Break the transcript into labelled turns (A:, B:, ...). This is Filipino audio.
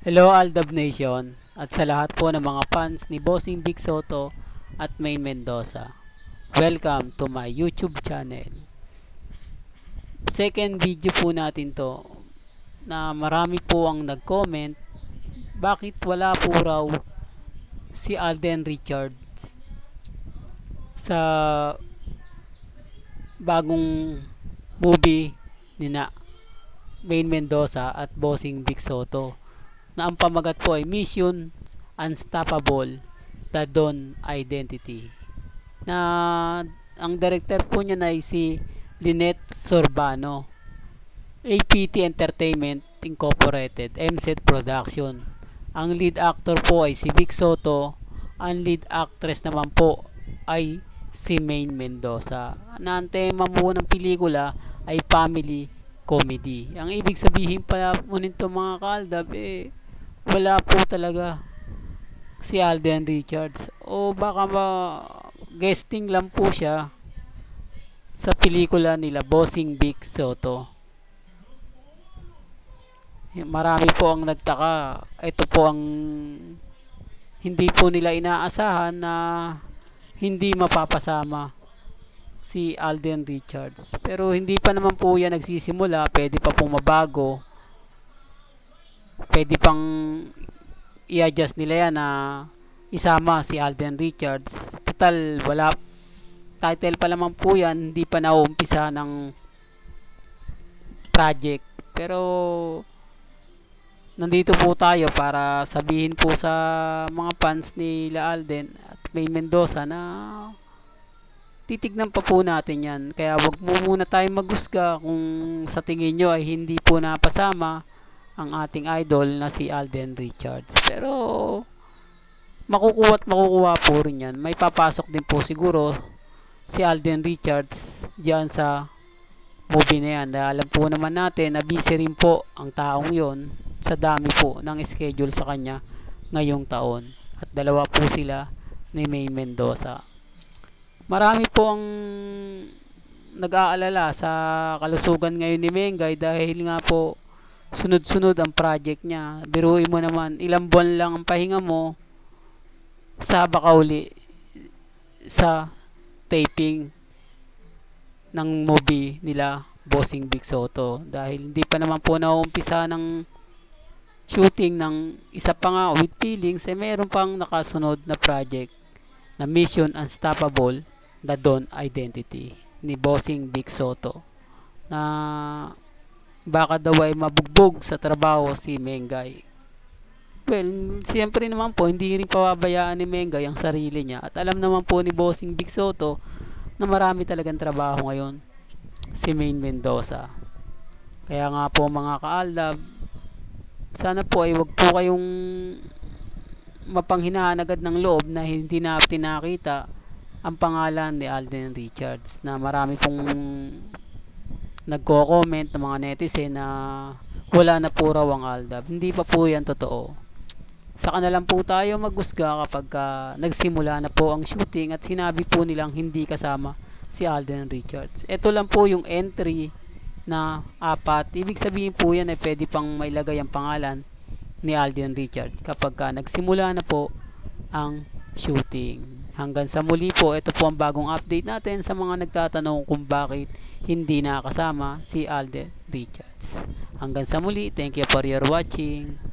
A: Hello Aldab Nation at sa lahat po ng mga fans ni Bossing Big Soto at Main Mendoza. Welcome to my YouTube channel. Second video po natin to na marami po ang nag-comment bakit wala po raw si Alden Richards sa bagong movie ni na Main Mendoza at Bossing Big Soto na ang pamagat po ay Mission Unstoppable, The Dawn Identity, na ang director po niya na ay si Lynette Sorbano, APT Entertainment Incorporated, MZ Production. Ang lead actor po ay si Vic Soto, ang lead actress naman po ay si Main Mendoza. Na ang tema mo ng pelikula ay family comedy. Ang ibig sabihin pala mo nito mga kaaldab, wala po talaga si Alden Richards, o baka guesting lang po siya sa pelikula nila Bossing Big Soto. Marami po ang nagtaka. Ito po ang hindi po nila inaasahan, na hindi mapapasama si Alden Richards. Pero hindi pa naman po yan nagsisimula, pwede pa pong mabago, pwede pang i-adjust nila yan na isama si Alden Richards. Total, wala, title pa naman po yan, hindi pa nauumpisa ng project. Pero nandito po tayo para sabihin po sa mga fans ni Alden at May Mendoza na titignan pa po natin yan. Kaya wag mo muna tayong maghusga kung sa tingin nyo ay hindi po napasama ang ating idol na si Alden Richards. Pero makukuha at makukuha po rin yan. May papasok din po siguro si Alden Richards diyan sa movie na yan. Dahil alam po naman natin na busy rin po ang taong yon sa dami po ng schedule sa kanya ngayong taon. At dalawa po sila ni May Mendoza. Marami po ang nag-aalala sa kalusugan ngayon ni Mengay dahil nga po sunod-sunod ang project niya. Biruin mo naman, ilang buwan lang ang pahinga mo, saba ka uli sa taping ng movie nila Bossing Big Soto. Dahil hindi pa naman po nauumpisa ng shooting ng isa pa nga with feelings, meron pang nakasunod na project na Mission Unstoppable, The Dawn Identity ni Bossing Big Soto, na baka daw ay mabugbog sa trabaho si Mengay. Well, siyempre naman po, hindi rin pababayaan ni Mengay ang sarili niya. At alam naman po ni Bossing Big Soto na marami talagang trabaho ngayon si Main Mendoza. Kaya nga po mga kaaldab, sana po ay wag po kayong mapanghinaan agad ng loob na hindi na tinakita ang pangalan ni Alden Richards, na marami pong nagko-comment ng mga netizen na wala na po raw ang Aldab. Hindi pa po yan totoo. Saka na lang po tayo maghusga kapag nagsimula na po ang shooting at sinabi po nilang hindi kasama si Alden Richards. Ito lang po yung entry na 4. Ibig sabihin po yan ay pwede pang mailagay ang pangalan ni Alden Richards kapag nagsimula na po ang shooting. Hanggang sa muli po, ito po ang bagong update natin sa mga nagtatanong kung bakit hindi nakasama si Alden Richards. Hanggang sa muli, thank you for your watching.